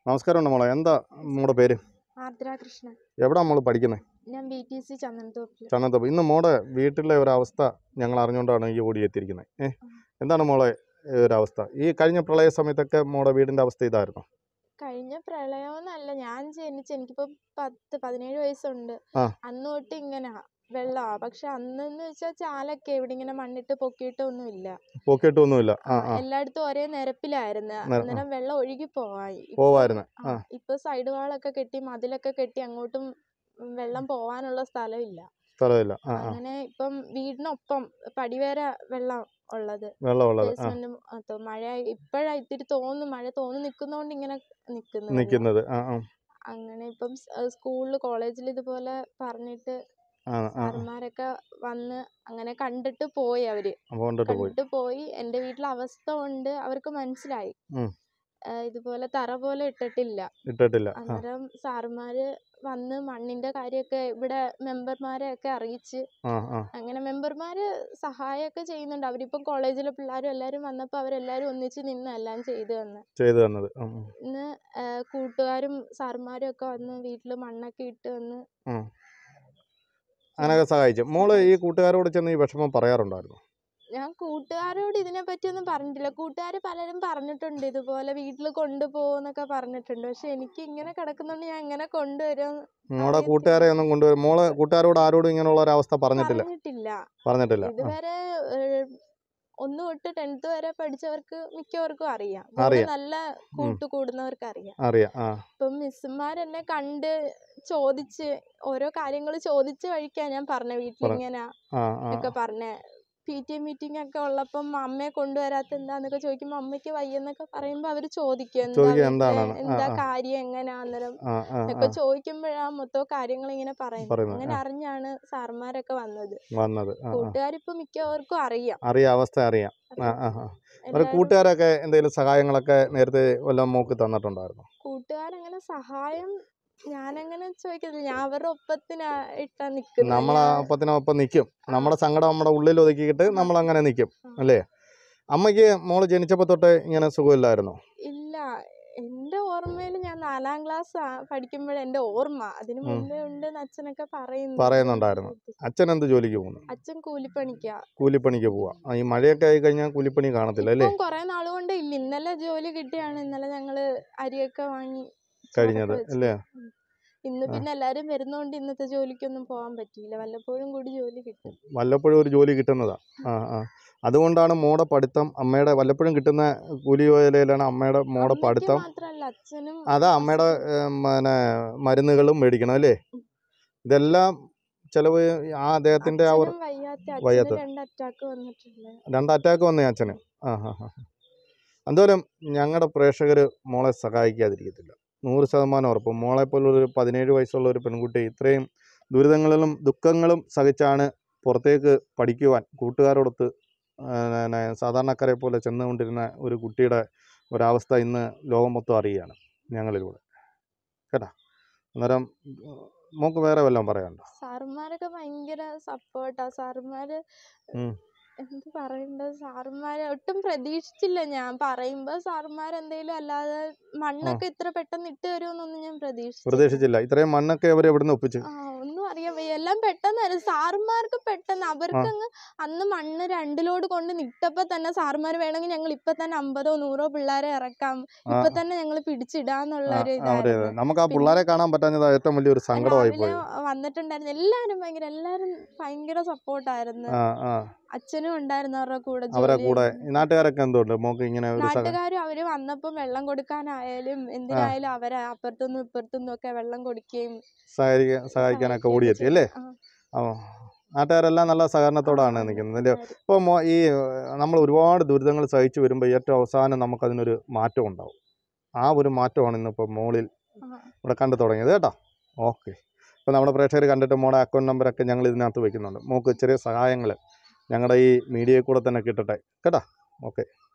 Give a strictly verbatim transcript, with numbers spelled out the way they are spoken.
നമസ്കാരമുണ്ട് മോളെ. എന്താ മോടെ പേര്? ആർദ്ര കൃഷ്ണൻ. എവിടാ മോള് പഠിക്കുന്നത്? ഞാൻ ബി ടി സി ചന്ദനത്തോപ്പിൽ. ചന്ദനത്തോപ്പ്. ഇന്ന് മോടെ വീട്ടിലെ ഒരവസ്ഥ ഞങ്ങൾ അറിഞ്ഞുകൊണ്ടാണ് ഈ ഓടിയെത്തിയിരിക്കുന്നത്. ഏഹ് എന്താണ് മോളെ ഒരവസ്ഥ? ഈ കഴിഞ്ഞ പ്രളയ സമയത്തൊക്കെ മോടെ വീടിൻ്റെ അവസ്ഥ ഇതായിരുന്നു? കഴിഞ്ഞ പ്രളയമെന്നല്ല, ഞാൻ ജനിച്ച് എനിക്കിപ്പോൾ പത്ത് പതിനേഴ് വയസ്സുണ്ട്. അന്ന് തൊട്ട് ഇങ്ങനെ വെള്ളമാ. പക്ഷെ അന്നെന്ന് വെച്ചാൽ ചാലൊക്കെ ഇവിടെ ഇങ്ങനെ മണ്ണിട്ട് പൊക്കിയിട്ടൊന്നുമില്ല. പൊക്കിയിട്ടൊന്നുമില്ല. എല്ലായിടത്തും ഒരേ നിരപ്പിലായിരുന്നു. അന്നേരം വെള്ളം ഒഴുകി പോവായി പോവായിരുന്നു. ഇപ്പൊ സൈഡ് വാളൊക്കെ കെട്ടി മതിലൊക്കെ കെട്ടി അങ്ങോട്ടും വെള്ളം പോവാനുള്ള സ്ഥലമില്ല. സ്ഥലമില്ല. അങ്ങനെ ഇപ്പം വീടിനൊപ്പം പടിവേര വെള്ളം ഉള്ളത്. ബേസ്മെന്റും മഴ ഇപ്പഴാ ഇത്തിരി തോന്നുന്നു, മഴ തോന്നി നിക്കുന്നോണ്ട് ഇങ്ങനെ നിക്കുന്നത്. അങ്ങനെ ഇപ്പം സ്കൂളില് കോളേജിൽ ഇതുപോലെ പറഞ്ഞിട്ട് സാറന്മാരൊക്കെ വന്ന് അങ്ങനെ കണ്ടിട്ട് പോയി. അവര് കണ്ടിട്ട് പോയി. എന്റെ വീട്ടിലെ അവസ്ഥ കൊണ്ട് അവർക്ക് മനസ്സിലായി ഇതുപോലെ തറ പോലെ ഇട്ടിട്ടില്ല ഇട്ടിട്ടില്ല അന്നേരം സാറുമാര് വന്ന് മണ്ണിന്റെ കാര്യമൊക്കെ ഇവിടെ മെമ്പർമാരെ ഒക്കെ അറിയിച്ച് അങ്ങനെ മെമ്പർമാര് സഹായമൊക്കെ ചെയ്യുന്നുണ്ട്. അവരിപ്പം കോളേജിലെ പിള്ളേരും എല്ലാരും വന്നപ്പോ അവരെല്ലാരും ഒന്നിച്ച് നിന്ന് എല്ലാം ചെയ്തു തന്നെ ചെയ്തു തന്നത്. ഇന്ന് കൂട്ടുകാരും സാറുമാരും ഒക്കെ വന്ന് വീട്ടില് മണ്ണൊക്കെ ഇട്ട് വന്ന് അങ്ങനെയൊക്കെ സഹായിച്ചു. മോള് ഈ കൂട്ടുകാരോട് ചെന്ന് ഈ വിഷമം പറയാറുണ്ടായിരുന്നു? ഞാൻ കൂട്ടുകാരോട് ഇതിനെ പറ്റിയൊന്നും പറഞ്ഞിട്ടില്ല. കൂട്ടുകാര് പലരും പറഞ്ഞിട്ടുണ്ട് ഇതുപോലെ വീട്ടിൽ കൊണ്ടുപോകുന്നൊക്കെ പറഞ്ഞിട്ടുണ്ട്. പക്ഷെ എനിക്ക് ഇങ്ങനെ കിടക്കുന്നോണ്ട് ഞാൻ എങ്ങനെ കൊണ്ടുവരും? മോളെ കൂട്ടുകാരെ ഒന്നും കൊണ്ടുവരും? മോള് കൂട്ടുകാരോട് ആരോടും ഇങ്ങനെയുള്ള ഒരു അവസ്ഥ പറഞ്ഞിട്ടില്ല? പറഞ്ഞിട്ടില്ല. ഇതുവരെ ഒന്ന് തൊട്ട് ടെൻത്ത് വരെ പഠിച്ചവർക്ക് മിക്കവർക്കും അറിയാം. നല്ല കൂട്ടുകൂടുന്നവർക്ക് അറിയാം. അറിയാം. ഇപ്പം മിസ്സുമാരെന്നെ കണ്ട് ചോദിച്ച് ഓരോ കാര്യങ്ങൾ ചോദിച്ച വഴിക്കാ ഞാൻ പറഞ്ഞ വീട്ടിലിങ്ങനെ ഒക്കെ പറഞ്ഞ. പി ടി എ മീറ്റിംഗ് ഒക്കെ ഉള്ളപ്പം അമ്മയെ കൊണ്ടുവരാത്ത എന്താന്നൊക്കെ ചോദിക്കുമ്പോ അമ്മയ്ക്ക് വയ്യെന്നൊക്കെ പറയുമ്പോ അവര് ചോദിക്കും എന്താ കാര്യം എങ്ങനാ അന്നേരം ഒക്കെ ചോദിക്കുമ്പോഴാ മൊത്തം കാര്യങ്ങൾ ഇങ്ങനെ പറയുന്നത്. അങ്ങനെ അറിഞ്ഞാണ് സാർമാരൊക്കെ വന്നത്. വന്നത് കൂട്ടുകാരിപ്പോ മിക്കവർക്കും അറിയാം അറിയാം അവസ്ഥ അറിയാം. കൂട്ടുകാരൊക്കെ എന്തെങ്കിലും സഹായങ്ങളൊക്കെ നേരത്തെ വല്ലതും മോക്ക് തന്നിട്ടുണ്ടായിരുന്നു? കൂട്ടുകാരങ്ങനെ സഹായം ഞാനങ്ങനെ ചോദിക്കുന്നില്ല. ഞാൻ അവരുടെ ഒപ്പത്തിനാ ഇട്ടാ നിക്കുന്നത്. നമ്മളെ ഒപ്പത്തിനൊപ്പം നിൽക്കും. നമ്മുടെ സങ്കടം നമ്മുടെ ഉള്ളിൽ ഒതുക്കിയിട്ട് നമ്മൾ അങ്ങനെ നിൽക്കും അല്ലേ? അമ്മയ്ക്ക് മോള് ജനിച്ചപ്പോ തൊട്ട് ഇങ്ങനെ സുഖമില്ലായിരുന്നോ? ഇല്ല, എന്റെ ഓർമ്മയിൽ ഞാൻ നാലാം ക്ലാസ് പഠിക്കുമ്പോഴേ എന്റെ ഓർമ്മ. അതിനു മുമ്പേ ഉണ്ട് അച്ഛനൊക്കെ പറയുന്നു പറയുന്നുണ്ടായിരുന്നു. അച്ഛൻ എന്ത് ജോലിക്ക് പോകുന്നു? അച്ഛൻ കൂലിപ്പണിക്കാ. കൂലിപ്പണിക്ക് പോവാ. ഈ മഴയൊക്കെ ആയി കഴിഞ്ഞാൽ കൂലിപ്പണി കാണത്തില്ല അല്ലേ? കുറെ നാളുകൊണ്ട് ഇല്ല. ഇന്നലെ ജോലി കിട്ടിയാണ്. ഇന്നലെ ഞങ്ങള് അരിയൊക്കെ വാങ്ങി കഴിഞ്ഞത് അല്ലേ? ഇന്ന് പിന്നെ എല്ലാരും വരുന്നോണ്ട് ഇന്നത്തെ ജോലിക്കൊന്നും പോകാൻ പറ്റിയില്ല. വല്ലപ്പോഴും കൂടി ജോലി കിട്ടും. വല്ലപ്പോഴും ഒരു ജോലി കിട്ടുന്നതാ. ആ ആ അതുകൊണ്ടാണ് മോടെ പഠിത്തം അമ്മയുടെ വല്ലപ്പോഴും കിട്ടുന്ന കൂലി വേലയിലാണ് അമ്മയുടെ മോടെ പഠിത്തം. അതാ അമ്മയുടെ പിന്നെ മരുന്നുകളും മേടിക്കണം അല്ലേ? ഇതെല്ലാം ചെലവ് ആ അദ്ദേഹത്തിന്റെ ആ വയ്യാത്ത രണ്ട് അറ്റാക്ക് വന്നേ അച്ഛന്. ആ ഹാ ഹാ എന്തായാലും ഞങ്ങളുടെ പ്രേക്ഷകർ മോളെ സഹായിക്കാതിരിക്കത്തില്ല, നൂറ് ശതമാനം ഉറപ്പ്. മോളെപ്പോലൊരു പതിനേഴ് വയസ്സുള്ള ഒരു പെൺകുട്ടി ഇത്രയും ദുരിതങ്ങളിലും ദുഃഖങ്ങളും സഹിച്ചാണ് പുറത്തേക്ക് പഠിക്കുവാൻ കൂട്ടുകാരോടൊത്ത് സാധാരണക്കാരെ പോലെ ചെന്നുകൊണ്ടിരുന്ന ഒരു കുട്ടിയുടെ ഒരവസ്ഥ ഇന്ന് ലോകം മൊത്തം അറിയുകയാണ് ഞങ്ങളിലൂടെ കേട്ടാ. അന്നേരം മോക്ക് വേറെ വല്ലതും പറയാനുണ്ടോ? സാറുമാരൊക്കെ ഭയങ്കര സപ്പോർട്ടാ. സാറുമാര് എന്ത് പറയണ്ടത്, സാറുമാരെ ഒട്ടും പ്രതീക്ഷിച്ചില്ല. ഞാൻ പറയുമ്പോ സാറുമാരെന്തേലും അല്ലാതെ മണ്ണൊക്കെ ഇത്ര പെട്ടെന്ന് ഇട്ട് തരുമെന്നൊന്നും ഞാൻ പ്രതീക്ഷിച്ചില്ല. ഇത്രയും മണ്ണൊക്കെ അവര് എവിടുന്ന് ഒപ്പിച്ചു? ആ ഒന്നും അറിയാൻ വയ്യ. എല്ലാം പെട്ടെന്നായിരുന്നു. സാറുമാർക്ക് പെട്ടെന്ന് അവർക്കങ്ങ് അന്ന് മണ്ണ് രണ്ടിലോട് കൊണ്ട് നിട്ടപ്പോ തന്നെ സാറുമാര് വേണമെങ്കിൽ ഞങ്ങൾ ഇപ്പൊ തന്നെ അമ്പതോ നൂറോ പിള്ളേരെ ഇറക്കാം, ഇപ്പൊ തന്നെ ഞങ്ങൾ പിടിച്ചിടാന്നുള്ള ഒരു ഇതായിരുന്നു. നമുക്ക് ആ പിള്ളേരെ കാണാൻ പറ്റാഞ്ഞത് ഏറ്റവും വലിയൊരു സങ്കടമായി പോയി. വന്നിട്ടുണ്ടായിരുന്നു എല്ലാരും. ഭയങ്കര എല്ലാരും ഭയങ്കര സപ്പോർട്ടായിരുന്നു. അച്ഛനും ഉണ്ടായിരുന്നു അവരുടെ കൂടെ. അവരെ കൂടെ നാട്ടുകാരൊക്കെ എന്തുകൊണ്ട് മോക്ക് ഇങ്ങനെ? നാട്ടുകാരും അവര് വന്നപ്പോ വെള്ളം കൊടുക്കാനായാലും എന്തിനായാലും അവരെ അപ്പുറത്തുനിന്നും ഇപ്പുറത്തുനിന്നും ഒക്കെ വെള്ളം കൊടുക്കുകയും സഹായിക്കാനൊക്കെ ഓടിയെത്തി അല്ലേ? നാട്ടുകാരെല്ലാം നല്ല സഹകരണത്തോടാണ് നിൽക്കുന്നത്. ഇപ്പോൾ ഈ നമ്മൾ ഒരുപാട് ദുരിതങ്ങൾ സഹിച്ചു വരുമ്പോൾ ഏറ്റവും അവസാനം നമുക്കതിനൊരു മാറ്റം ഉണ്ടാവും. ആ ഒരു മാറ്റമാണ് ഇന്നിപ്പോൾ മോളിൽ ഇവിടെ കണ്ടു തുടങ്ങിയത് കേട്ടോ. ഓക്കെ, ഇപ്പോൾ നമ്മുടെ പ്രേക്ഷകർ കണ്ടിട്ട് മോളെ അക്കൗണ്ട് നമ്പറൊക്കെ ഞങ്ങൾ ഇതിനകത്ത് വയ്ക്കുന്നുണ്ട്. മോക്ക് ചെറിയ സഹായങ്ങൾ ഞങ്ങളുടെ ഈ മീഡിയയിൽ കൂടെ തന്നെ കിട്ടട്ടെ കേട്ടോ. ഓക്കെ.